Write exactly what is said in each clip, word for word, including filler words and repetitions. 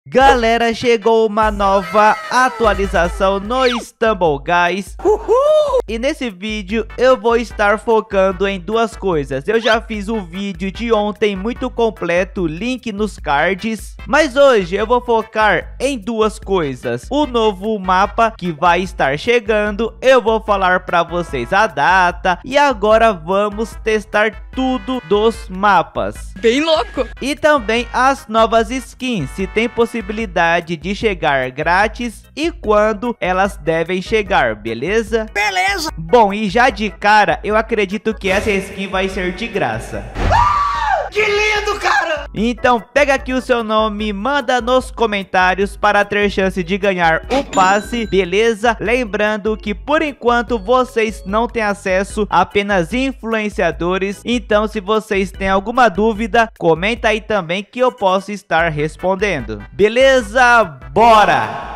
Galera, chegou uma nova atualização no Stumble Guys. Uhul! E nesse vídeo eu vou estar focando em duas coisas. Eu já fiz o vídeo de ontem muito completo, link nos cards. Mas hoje eu vou focar em duas coisas. O novo mapa que vai estar chegando, eu vou falar pra vocês a data. E agora vamos testar tudo dos mapas. Bem louco! E também as novas skins, se tem possibilidade de chegar grátis e quando elas devem chegar, beleza? Beleza! Bom, e já de cara, eu acredito que essa skin vai ser de graça. Ah, que lindo, cara! Então pega aqui o seu nome, manda nos comentários para ter chance de ganhar o passe, beleza? Lembrando que por enquanto vocês não têm acesso a apenas influenciadores. Então se vocês têm alguma dúvida, comenta aí também que eu posso estar respondendo. Beleza? Bora!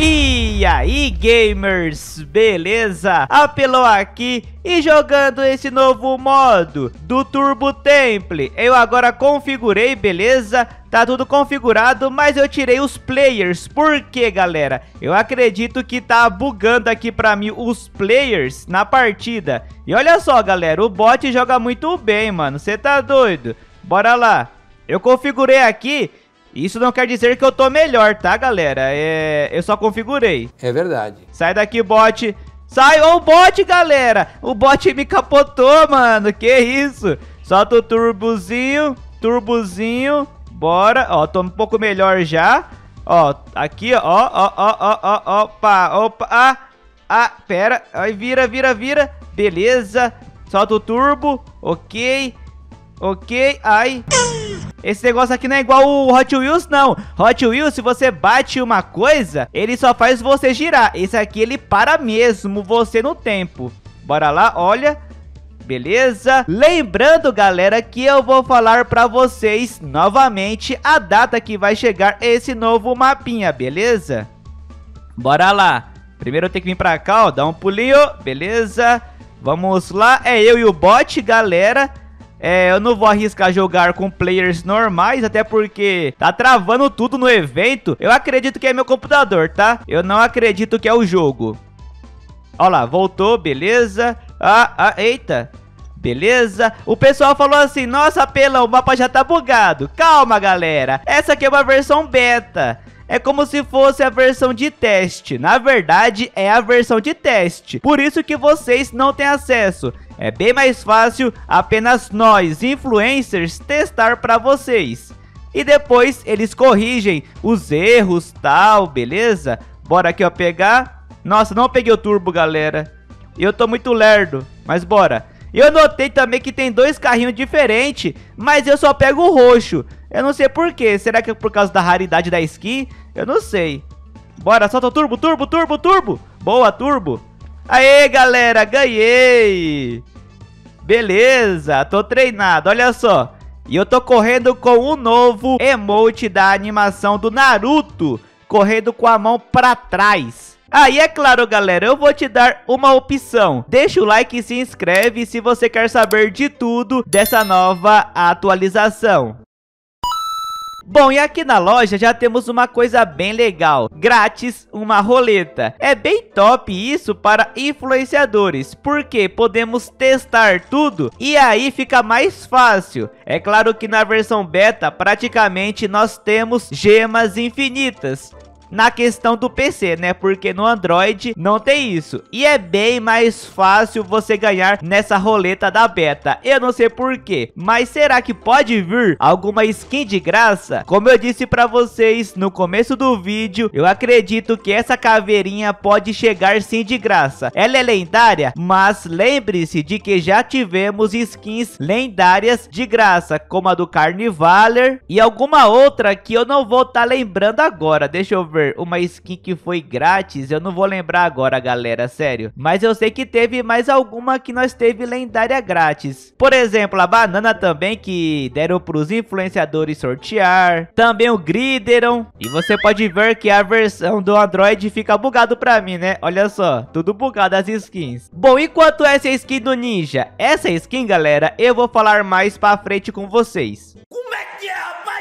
E aí, gamers, beleza? Apelou aqui e jogando esse novo modo do Turbo Temple. Eu agora configurei, beleza? Tá tudo configurado, mas eu tirei os players. Por quê, galera? Eu acredito que tá bugando aqui pra mim os players na partida. E olha só, galera, o bot joga muito bem, mano. Você tá doido? Bora lá. Eu configurei aqui. Isso não quer dizer que eu tô melhor, tá, galera? É... Eu só configurei. É verdade. Sai daqui, bot. Sai, ô, bot, galera. O bot me capotou, mano. Que isso? Solta o turbozinho. Turbozinho. Bora. Ó, tô um pouco melhor já. Ó, aqui, ó. Ó, ó, ó, ó, opa, opa. Ah, ah, pera. Aí, vira, vira, vira. Beleza. Solta o turbo. Ok. Ok. Ai. Esse negócio aqui não é igual o Hot Wheels, não. Hot Wheels, se você bate uma coisa, ele só faz você girar. Esse aqui, ele para mesmo você no tempo. Bora lá, olha. Beleza. Lembrando, galera, que eu vou falar pra vocês novamente a data que vai chegar esse novo mapinha, beleza? Bora lá. Primeiro eu tenho que vir pra cá, ó. Dar um pulinho. Beleza. Vamos lá. É eu e o bot, galera. É, eu não vou arriscar jogar com players normais, até porque tá travando tudo no evento. Eu acredito que é meu computador, tá? Eu não acredito que é o jogo. Ó lá, voltou, beleza. Ah, ah, eita. Beleza. O pessoal falou assim, nossa, Pelão, o mapa já tá bugado. Calma, galera. Essa aqui é uma versão beta. É como se fosse a versão de teste. Na verdade, é a versão de teste. Por isso que vocês não têm acesso. É bem mais fácil apenas nós, influencers, testar para vocês. E depois eles corrigem os erros, tal, beleza? Bora aqui, ó, pegar. Nossa, não peguei o turbo, galera. Eu tô muito lerdo, mas bora. Eu notei também que tem dois carrinhos diferentes, mas eu só pego o roxo. Eu não sei por quê. Será que é por causa da raridade da skin? Eu não sei. Bora, solta o turbo, turbo, turbo, turbo. Boa, turbo. Aê, galera, ganhei. Beleza, tô treinado, olha só. E eu tô correndo com o novo emote da animação do Naruto, correndo com a mão pra trás. Aí, é claro, galera, eu vou te dar uma opção. Deixa o like e se inscreve se você quer saber de tudo dessa nova atualização. Bom, e aqui na loja já temos uma coisa bem legal, grátis, uma roleta. É bem top isso para influenciadores, porque podemos testar tudo e aí fica mais fácil. É claro que na versão beta praticamente nós temos gemas infinitas. Na questão do P C, né? Porque no Android não tem isso. E é bem mais fácil você ganhar nessa roleta da beta. Eu não sei porquê, mas será que pode vir alguma skin de graça? Como eu disse pra vocês no começo do vídeo, eu acredito que essa caveirinha pode chegar sim de graça. Ela é lendária, mas lembre-se de que já tivemos skins lendárias de graça, como a do Carnivaler e alguma outra que eu não vou estar lembrando agora. Deixa eu ver. Uma skin que foi grátis, eu não vou lembrar agora, galera, sério. Mas eu sei que teve mais alguma que nós teve lendária grátis. Por exemplo, a banana também, que deram pros influenciadores sortear. Também o Grideron. E você pode ver que a versão do Android fica bugado pra mim, né? Olha só, tudo bugado as skins. Bom, e quanto a essa skin do Ninja? Essa skin, galera, eu vou falar mais pra frente com vocês. Como é que é, rapaz?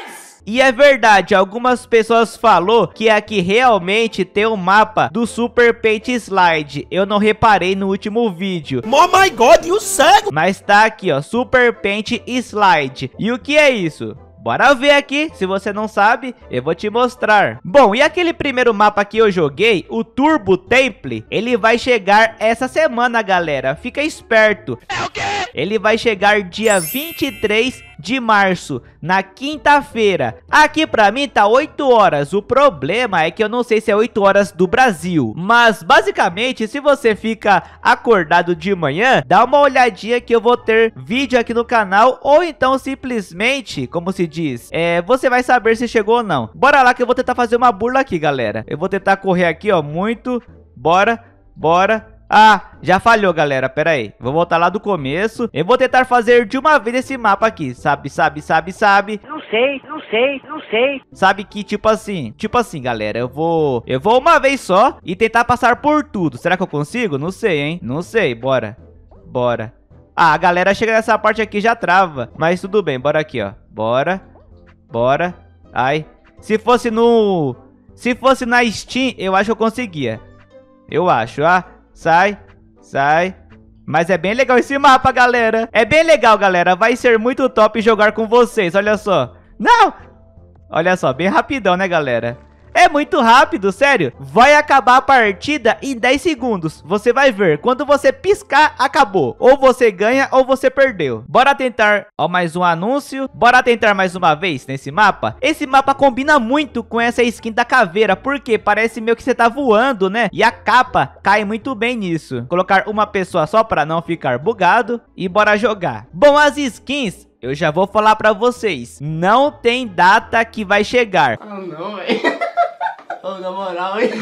E é verdade, algumas pessoas falou que aqui realmente tem um mapa do Super Paint Slide. Eu não reparei no último vídeo. Oh my god, you cego! Mas tá aqui, ó, Super Paint Slide. E o que é isso? Bora ver aqui, se você não sabe, eu vou te mostrar. Bom, e aquele primeiro mapa que eu joguei, o Turbo Temple, ele vai chegar essa semana, galera. Fica esperto. É o quê? Ele vai chegar dia vinte e três de março, na quinta-feira. Aqui pra mim tá oito horas. O problema é que eu não sei se é oito horas do Brasil. Mas basicamente, se você fica acordado de manhã, dá uma olhadinha que eu vou ter vídeo aqui no canal. Ou então simplesmente, como se diz, é, você vai saber se chegou ou não. Bora lá que eu vou tentar fazer uma burla aqui, galera. Eu vou tentar correr aqui, ó, muito. Bora, bora. Ah, já falhou, galera, pera aí, vou voltar lá do começo. Eu vou tentar fazer de uma vez esse mapa aqui. Sabe, sabe, sabe, sabe. Não sei, não sei, não sei. Sabe que tipo assim, tipo assim, galera, eu vou Eu vou uma vez só e tentar passar por tudo. Será que eu consigo? Não sei, hein, não sei, bora. Bora. Ah, a galera chega nessa parte aqui já trava. Mas tudo bem, bora aqui, ó. Bora, bora. Ai, se fosse no Se fosse na Steam, eu acho que eu conseguia. Eu acho, ah. Sai, sai. Mas é bem legal esse mapa, galera. É bem legal, galera. Vai ser muito top jogar com vocês, olha só. Não! Olha só, bem rapidão, né, galera? É muito rápido, sério. Vai acabar a partida em dez segundos. Você vai ver. Quando você piscar, acabou. Ou você ganha ou você perdeu. Bora tentar. Ó, mais um anúncio. Bora tentar mais uma vez nesse mapa. Esse mapa combina muito com essa skin da caveira. Porque parece meio que você tá voando, né? E a capa cai muito bem nisso. Colocar uma pessoa só pra não ficar bugado. E bora jogar. Bom, as skins, eu já vou falar pra vocês. Não tem data que vai chegar. Ah, não, velho. Oh, na moral, hein?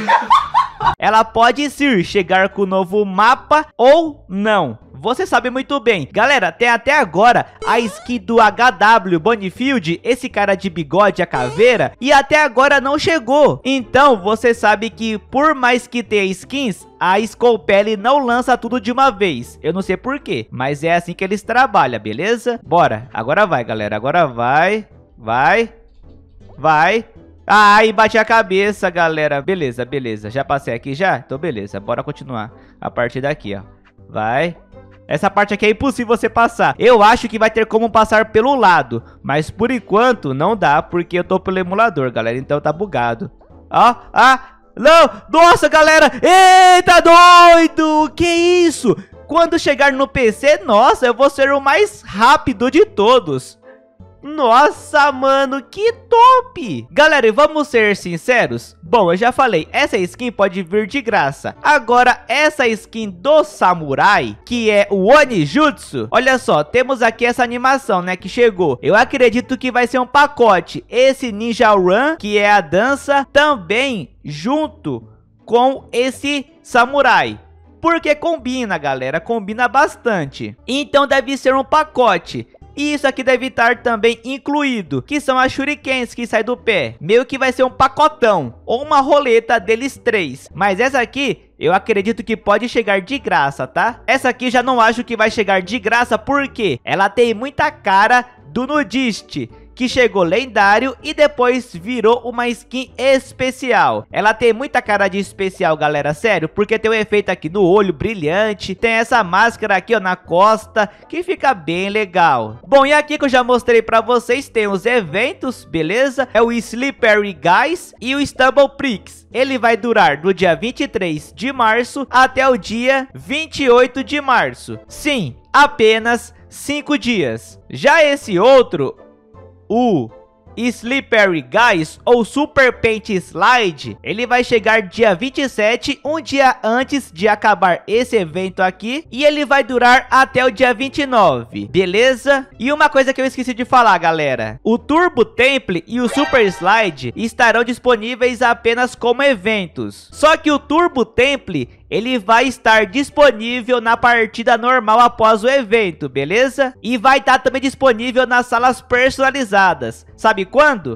Ela pode sim chegar com o novo mapa ou não. Você sabe muito bem. Galera, tem até agora a skin do H W Bonifield, esse cara de bigode, a caveira, e até agora não chegou. Então, você sabe que por mais que tenha skins, a Scopely não lança tudo de uma vez. Eu não sei porquê, mas é assim que eles trabalham, beleza? Bora, agora vai, galera, agora vai, vai, vai. Ai, bati a cabeça, galera. Beleza, beleza. Já passei aqui já? Então, beleza. Bora continuar a partir daqui, ó. Vai. Essa parte aqui é impossível você passar. Eu acho que vai ter como passar pelo lado. Mas, por enquanto, não dá. Porque eu tô pelo emulador, galera. Então, tá bugado. Ó, ah. Não. Nossa, galera. Eita, doido. Que isso? Quando chegar no P C, nossa, eu vou ser o mais rápido de todos. Nossa, mano, que top! Galera, e vamos ser sinceros? Bom, eu já falei, essa skin pode vir de graça. Agora, essa skin do samurai, que é o Onijutsu, olha só, temos aqui essa animação, né, que chegou. Eu acredito que vai ser um pacote. Esse Ninja Run, que é a dança, também junto com esse samurai. Porque combina, galera, combina bastante. Então deve ser um pacote. E isso aqui deve estar também incluído, que são as shurikens que saem do pé. Meio que vai ser um pacotão, ou uma roleta deles três. Mas essa aqui, eu acredito que pode chegar de graça, tá? Essa aqui já não acho que vai chegar de graça, porque ela tem muita cara do Nudist, que chegou lendário e depois virou uma skin especial. Ela tem muita cara de especial, galera, sério, porque tem um efeito aqui no olho brilhante, tem essa máscara aqui, ó, na costa, que fica bem legal. Bom, e aqui que eu já mostrei pra vocês, tem os eventos, beleza? É o Slippery Guys e o Stumble Pricks. Ele vai durar do dia vinte e três de março até o dia vinte e oito de março. Sim, apenas cinco dias. Já esse outro, o Slippery Guys ou Super Paint Slide, ele vai chegar dia vinte e sete, um dia antes de acabar esse evento aqui, e ele vai durar até o dia vinte e nove, beleza? E uma coisa que eu esqueci de falar, galera, o Turbo Temple e o Super Slide estarão disponíveis apenas como eventos, só que o Turbo Temple ele vai estar disponível na partida normal após o evento, beleza? E vai estar também disponível nas salas personalizadas. Sabe quando?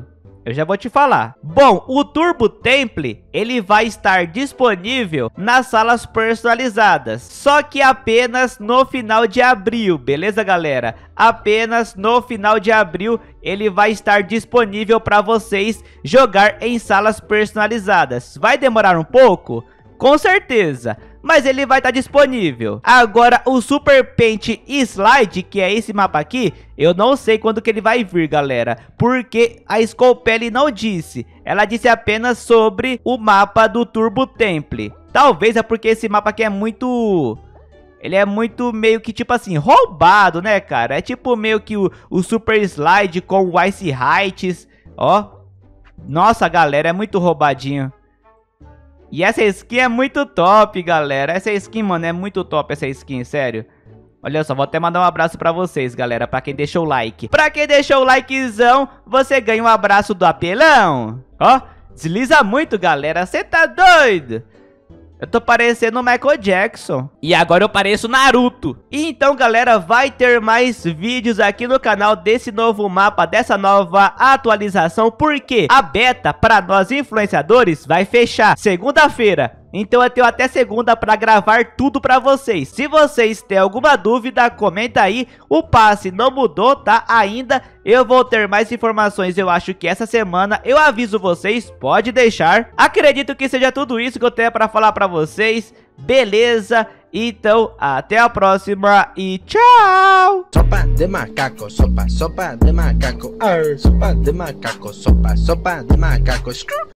Eu já vou te falar. Bom, o Turbo Temple, ele vai estar disponível nas salas personalizadas. Só que apenas no final de abril, beleza, galera? Apenas no final de abril ele vai estar disponível para vocês jogar em salas personalizadas. Vai demorar um pouco? Com certeza, mas ele vai estar disponível. Agora o Super Paint Slide, que é esse mapa aqui, eu não sei quando que ele vai vir, galera, porque a Scopely não disse. Ela disse apenas sobre o mapa do Turbo Temple. Talvez é porque esse mapa aqui é muito... Ele é muito meio que tipo assim, roubado, né, cara? É tipo meio que o, o Super Slide com o Ice Heights, ó. Nossa, galera, é muito roubadinho. E essa skin é muito top, galera. Essa skin, mano, é muito top essa skin, sério. Olha só, vou até mandar um abraço pra vocês, galera, pra quem deixou o like. Pra quem deixou o likezão, você ganha um abraço do apelão. Ó, desliza muito, galera, você tá doido? Eu tô parecendo o Michael Jackson. E agora eu pareço Naruto. E então, galera, vai ter mais vídeos aqui no canal desse novo mapa, dessa nova atualização, porque a beta para nós influenciadores vai fechar segunda-feira. Então eu tenho até segunda para gravar tudo para vocês. Se vocês têm alguma dúvida, comenta aí. O passe não mudou, tá? Ainda eu vou ter mais informações, eu acho que essa semana. Eu aviso vocês, pode deixar. Acredito que seja tudo isso que eu tenho para falar para vocês. Beleza? Então, até a próxima e tchau! Sopa de macaco, sopa, sopa de macaco, arr, sopa de macaco, sopa, sopa de macaco.